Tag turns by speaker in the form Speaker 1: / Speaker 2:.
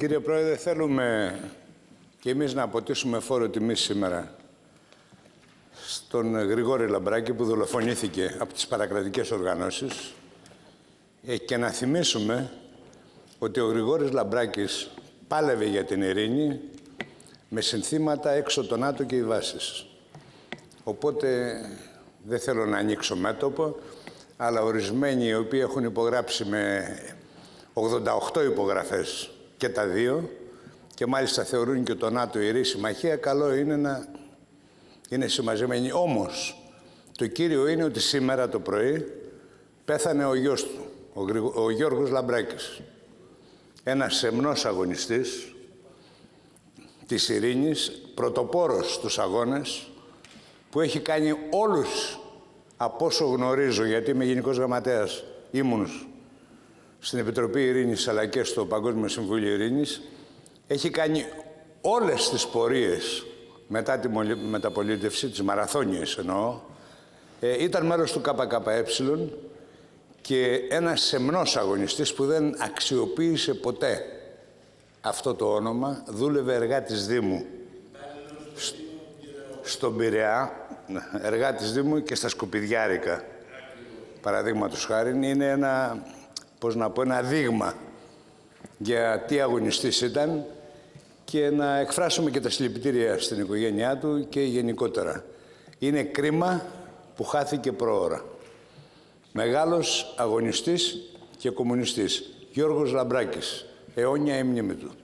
Speaker 1: Κύριε Πρόεδρε, θέλουμε και εμείς να αποτίσουμε φόρο τιμής σήμερα στον Γρηγόρη Λαμπράκη που δολοφονήθηκε από τις παρακρατικές οργανώσεις και να θυμίσουμε ότι ο Γρηγόρης Λαμπράκης πάλευε για την ειρήνη με συνθήματα έξω το ΝΑΤΟ και οι βάσεις. Οπότε δεν θέλω να ανοίξω μέτωπο, αλλά ορισμένοι οι οποίοι έχουν υπογράψει με 88 υπογραφές και τα δύο και μάλιστα θεωρούν και το ΝΑΤΟ ιερή συμμαχία, καλό είναι να είναι συμμαζεμένοι. Όμως, το κύριο είναι ότι σήμερα το πρωί πέθανε ο γιος του, ο Γιώργος Λαμπράκης. Ένας σεμνός αγωνιστής της ειρήνης, πρωτοπόρος στους αγώνες, που έχει κάνει όλους, από όσο γνωρίζω, γιατί είμαι Γενικός Γραμματέας, ήμουν στην Επιτροπή Ειρήνης αλλά και στο Παγκόσμιο Συμβούλιο Ειρήνης, έχει κάνει όλες τις πορείες μετά τη μεταπολίτευση, τις μαραθώνιες εννοώ, ήταν μέρος του ΚΚΕ και ένας σεμνός αγωνιστής που δεν αξιοποίησε ποτέ αυτό το όνομα, δούλευε εργάτης Δήμου στον Πειραιά, εργάτης Δήμου και στα Σκουπιδιάρικα, παραδείγματος χάριν. Είναι ένα, πώς να πω, ένα δείγμα για τι αγωνιστής ήταν και να εκφράσουμε και τα συλληπιτήρια στην οικογένειά του και γενικότερα. Είναι κρίμα που χάθηκε προώρα. Μεγάλος αγωνιστής και κομμουνιστής, Γιώργος Λαμπράκης, αιώνια η μνήμη του.